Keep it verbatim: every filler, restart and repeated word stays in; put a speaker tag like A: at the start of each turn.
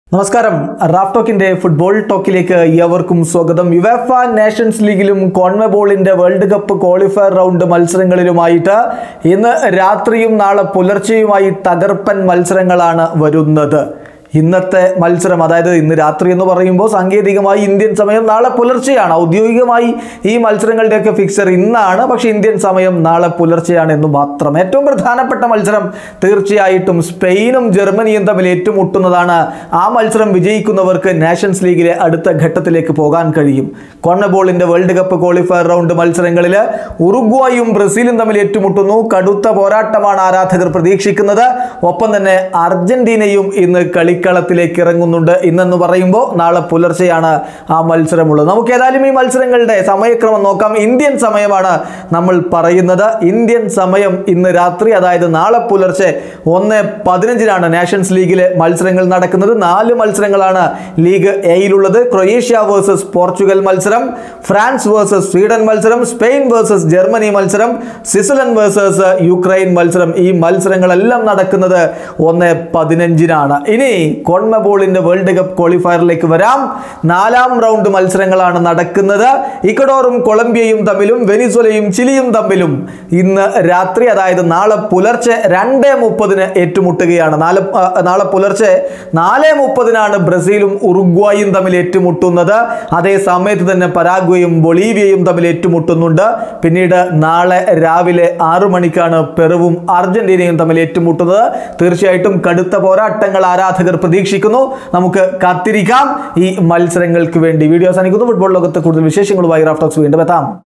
A: നമസ്കാരം Raf ടോക്കിന്റെ football ടോക്കിലേക്ക് ഏവർക്കും സ്വാഗതം. യുവേഫ നേഷൻസ് ലീഗിലും കോൺമെബോളിന്റെ വേൾഡ് കപ്പ് ക്വാളിഫയർ റൗണ്ട് മത്സരങ്ങളിലുമായിട്ട് ഇന്ന് രാത്രിയും നാളെ പുലർച്ചെയുമായി തകർപ്പൻ മത്സരങ്ങളാണ് വരുന്നത്. ഇന്നത്തെ മത്സരം, അതായത് ഇന്ന് രാത്രി എന്ന് പറയുമ്പോൾ സാങ്കേതികമായി ഇന്ത്യൻ സമയം നാളെ പുലർച്ചെയാണ്. ഔദ്യോഗികമായി ഈ മത്സരങ്ങളുടെയൊക്കെ ഫിക്സർ ഇന്നാണ്, പക്ഷേ ഇന്ത്യൻ സമയം നാളെ പുലർച്ചെയാണ് എന്ന് മാത്രം. ഏറ്റവും പ്രധാനപ്പെട്ട മത്സരം തീർച്ചയായിട്ടും സ്പെയിനും ജർമ്മനിയും തമ്മിൽ ഏറ്റുമുട്ടുന്നതാണ്. ആ മത്സരം വിജയിക്കുന്നവർക്ക് നാഷൻസ് ലീഗിലെ അടുത്ത ഘട്ടത്തിലേക്ക് പോകാൻ കഴിയും. കോൺമെബോളിന്റെ വേൾഡ് കപ്പ് ക്വാളിഫയർ റൗണ്ട് മത്സരങ്ങളിൽ ഉറുഗ്വായും ബ്രസീലും തമ്മിൽ ഏറ്റുമുട്ടുന്നു. കടുത്ത പോരാട്ടമാണ് ആരാധകർ പ്രതീക്ഷിക്കുന്നത്. ഒപ്പം തന്നെ അർജന്റീനയും ഇന്ന് കളി കളത്തിലേക്ക് ഇറങ്ങുന്നുണ്ട്. ഇന്നെന്ന് പറയുമ്പോൾ നാളെ പുലർച്ചെയാണ് ആ മത്സരമുള്ളത്. നമുക്ക് ഏതായാലും ഈ മത്സരങ്ങളുടെ സമയക്രമം നോക്കാം. ഇന്ത്യൻ സമയമാണ് നമ്മൾ പറയുന്നത്. ഇന്ത്യൻ സമയം ഇന്ന് രാത്രി, അതായത് നാളെ പുലർച്ചെ ഒന്ന് പതിനഞ്ചിനാണ് നാഷൻസ് ലീഗിലെ മത്സരങ്ങൾ നടക്കുന്നത്. നാല് മത്സരങ്ങളാണ് ലീഗ് എയിലുള്ളത്. ക്രൊയേഷ്യ വേഴ്സസ് പോർച്ചുഗൽ മത്സരം, ഫ്രാൻസ് വേഴ്സസ് സ്വീഡൻ മത്സരം, സ്പെയിൻ വേഴ്സസ് ജർമ്മനി മത്സരം, സ്വിറ്റ്സർലൻഡ് വേഴ്സസ് യുക്രൈൻ മത്സരം. ഈ മത്സരങ്ങളെല്ലാം നടക്കുന്നത് ഒന്ന് പതിനഞ്ചിനാണ്. ഇനി കോൺമെബോളിന്റെ വേൾഡ് കപ്പ് ക്വാളിഫയറിലേക്ക് വരാം. നാലാം റൗണ്ട് മത്സരങ്ങളാണ് നടക്കുന്നത്. ഇക്വഡോറും കൊളംബിയയും തമ്മിലും വെനിസ്വലയും ചിലിയും തമ്മിലും ഇന്ന് രാത്രി, അതായത് നാളെ പുലർച്ചെ രണ്ട് മുപ്പതിന് ഏറ്റുമുട്ടുകയാണ്. നാല് നാളെ പുലർച്ചെ നാല് മുപ്പതിനാണ് ബ്രസീലും ഉറുഗ്വായും തമ്മിൽ ഏറ്റുമുട്ടുന്നത്. അതേ സമയത്ത് തന്നെ പരാഗ്വയും ബൊളീവിയയും തമ്മിൽ ഏറ്റുമുട്ടുന്നുണ്ട്. പിന്നീട് നാളെ രാവിലെ ആറു മണിക്കാണ് പെറുവും അർജന്റീനയും തമ്മിൽ ഏറ്റുമുട്ടുന്നത്. തീർച്ചയായിട്ടും കടുത്ത പോരാട്ടങ്ങൾ ആരാധകർ പ്രതീക്ഷിക്കുന്നു. നമുക്ക് കാത്തിരിക്കാം ഈ മത്സരങ്ങൾക്ക് വേണ്ടി. വീഡിയോ അവസാനിക്കുന്നു. ഫുട്ബോൾ ലോകത്തെ കൂടുതൽ വിശേഷങ്ങളുമായി റാഫ് ടോക്സ് വീണ്ടും എത്താം.